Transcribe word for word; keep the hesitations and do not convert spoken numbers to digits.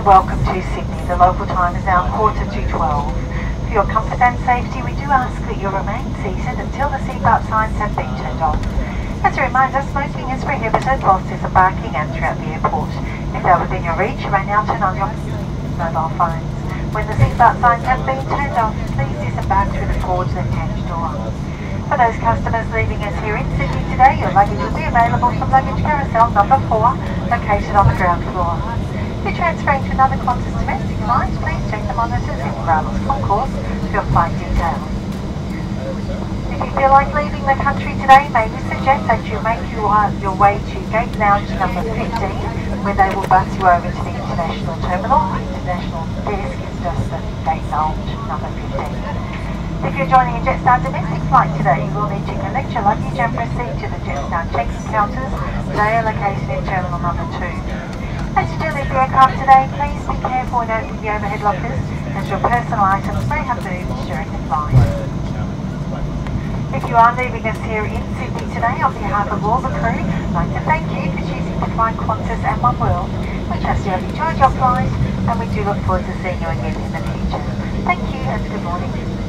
Welcome to Sydney. The local time is now quarter to twelve. For your comfort and safety, we do ask that you remain seated until the seatbelt signs have been turned off. As a reminder, smoking is prohibited whilst disembarking and throughout the airport. If they're within your reach, you may now turn on your mobile phones. When the seatbelt signs have been turned off, please disembark through the forward left-hand door. For those customers leaving us here in Sydney today, your luggage will be available from luggage carousel number four, located on the ground floor. If you're transferring to another Qantas domestic flight, please check the monitors in Brambles Concourse for your flight details. If you feel like leaving the country today, may we suggest that you make your, uh, your way to Gate Lounge number fifteen, where they will bus you over to the international terminal. The international desk is just the Gate Lounge number fifteen. If you're joining a Jetstar domestic flight today, you will need to collect your luggage and proceed to the Jetstar check-in counters. They are located in terminal number two. As you do leave the aircraft today, please be careful when opening the overhead lockers, as your personal items may have moved during the flight. If you are leaving us here in Sydney today, on behalf of all the crew, I'd like to thank you for choosing to fly Qantas and Oneworld. We trust you have enjoyed your flight, and we do look forward to seeing you again in the future. Thank you and good morning.